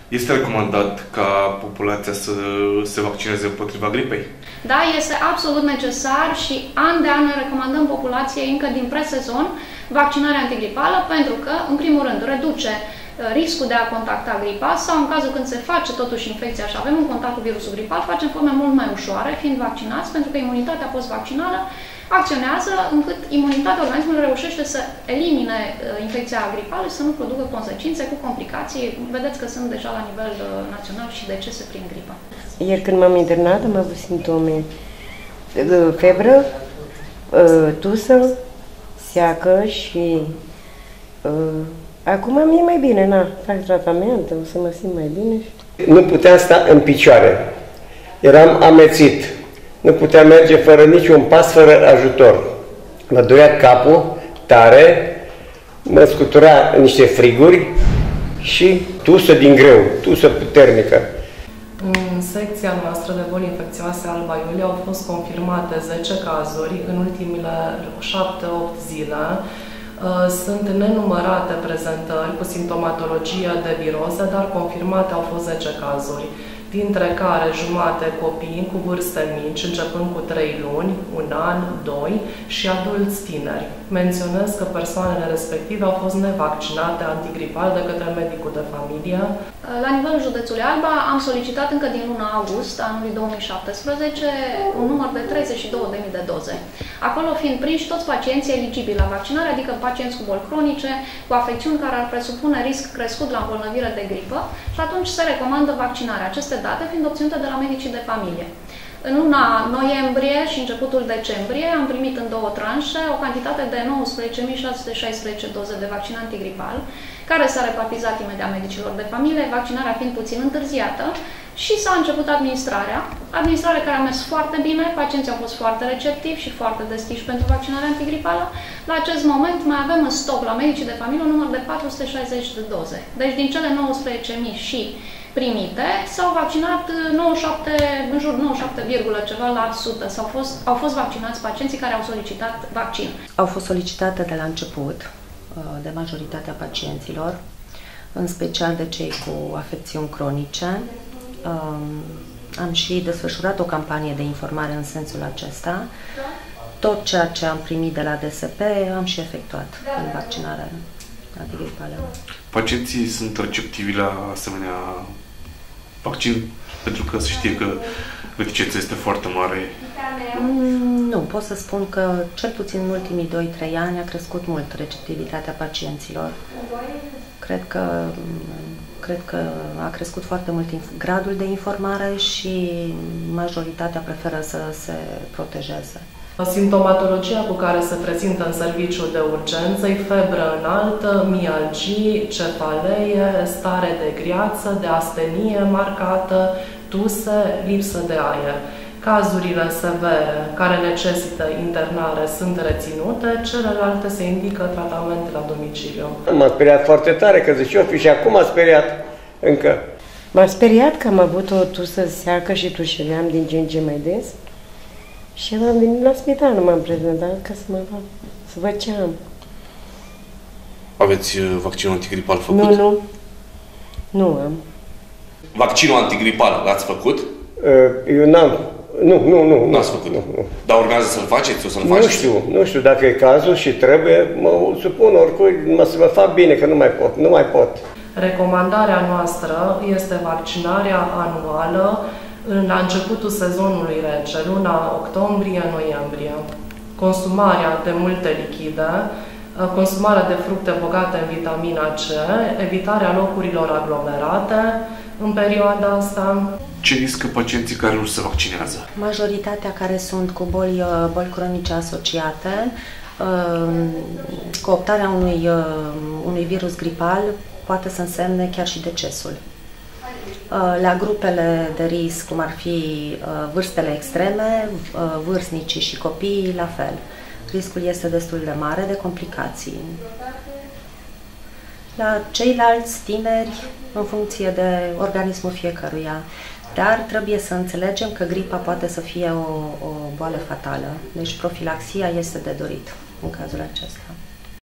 Este recomandat ca populația să se vaccineze împotriva gripei? Da, este absolut necesar și an de an ne recomandăm populației încă din presezon vaccinarea antigripală pentru că, în primul rând, reduce riscul de a contacta gripa sau în cazul când se face totuși infecția și avem un contact cu virusul gripal, facem forme mult mai ușoare fiind vaccinați pentru că imunitatea post-vaccinală acționează încât imunitatea organismului reușește să elimine infecția gripală și să nu producă consecințe cu complicații. Vedeți că sunt deja la nivel național și decese prin gripă. Iar când m-am internat am avut simptome febră, tusă, seacă și acum mi-e mai bine, fac tratament, o să mă simt mai bine. Nu puteam sta în picioare, eram amețit, nu puteam merge fără niciun pas, fără ajutor. Mă durea capul tare, mă scutura niște friguri și tusă din greu, tusă puternică. În secția noastră de boli infecțioase Alba Iulia au fost confirmate 10 cazuri în ultimele 7-8 zile. Sunt nenumărate prezentări cu simptomatologie de viroză, dar confirmate au fost 10 cazuri, dintre care jumate copii cu vârste mici, începând cu 3 luni, 1 an, 2 și adulți tineri. Menționez că persoanele respective au fost nevaccinate antigripal de către medicul de familie. La nivelul județului Alba am solicitat încă din luna august anului 2017 un număr de 32.000 de doze. Acolo fiind prinși toți pacienții eligibili la vaccinare, adică pacienți cu boli cronice, cu afecțiuni care ar presupune risc crescut la îmbolnăvire de gripă și atunci se recomandă vaccinarea. Aceste date fiind obținute de la medicii de familie. În luna noiembrie și începutul decembrie am primit în 2 tranșe o cantitate de 19.616 doze de vaccin antigripal, care s-a repartizat imediat medicilor de familie, vaccinarea fiind puțin întârziată, și s-a început administrare care a mers foarte bine, pacienții au fost foarte receptivi și foarte deschiși pentru vaccinarea antigripală. La acest moment mai avem în stoc la medicii de familie un număr de 460 de doze. Deci din cele 19.000 și primite s-au vaccinat 97, în jur 97, ceva la 100. Au fost vaccinați pacienții care au solicitat vaccin. Au fost solicitate de la început de majoritatea pacienților, în special de cei cu afecțiuni cronice. Am și desfășurat o campanie de informare în sensul acesta. Tot ceea ce am primit de la DSP am și efectuat în vaccinarea antigripală. Pacienții sunt receptivi la asemenea vaccin pentru că se știe că reticența este foarte mare? Nu, pot să spun că cel puțin în ultimii 2-3 ani a crescut mult receptivitatea pacienților. Cred că a crescut foarte mult gradul de informare și majoritatea preferă să se protejeze. Simptomatologia cu care se prezintă în serviciul de urgență e febră înaltă, mialgii, cefalee, stare de greață, de astenie marcată, tuse, lipsă de aer. Cazurile severe care necesită internare sunt reținute, celelalte se indică tratament la domiciliu. M-a speriat foarte tare, că zice, eu și acum m-a speriat încă. M-a speriat că am avut o tusă seacă și tușeream din ce în ce mai des. Și am venit la spital, nu m-am prezentat ca să văd ce am. Aveți vaccinul antigripal făcut? Nu am. Vaccinul antigripal l-ați făcut? Eu n-am. Nu. N-ați făcut? Nu. Dar urmează să-l faceți? O să-l faceți? Nu știu dacă e cazul și trebuie, mă supun oricui, să mă fac bine, că nu mai pot. Recomandarea noastră este vaccinarea anuală la începutul sezonului rece, luna octombrie-noiembrie. Consumarea de multe lichide, consumarea de fructe bogate în vitamina C, evitarea locurilor aglomerate în perioada asta. Ce riscă pacienții care nu se vaccinează? Majoritatea care sunt cu boli cronice asociate, cooptarea unui virus gripal poate să însemne chiar și decesul. La grupele de risc, cum ar fi vârstele extreme, vârstnicii și copiii, la fel. Riscul este destul de mare de complicații. La ceilalți tineri, în funcție de organismul fiecăruia. Dar trebuie să înțelegem că gripa poate să fie o boală fatală. Deci profilaxia este de dorit în cazul acesta.